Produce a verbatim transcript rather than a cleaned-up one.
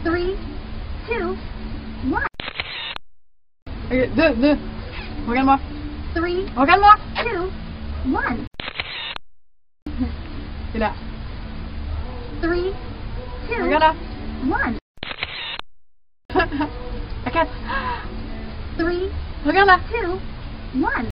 Three, two, one. Okay, du, du. Makan mo. Three, Makan mo. two, one. Sila. Three, two, Makan na. one. Akat. Three, Makan na. two, one.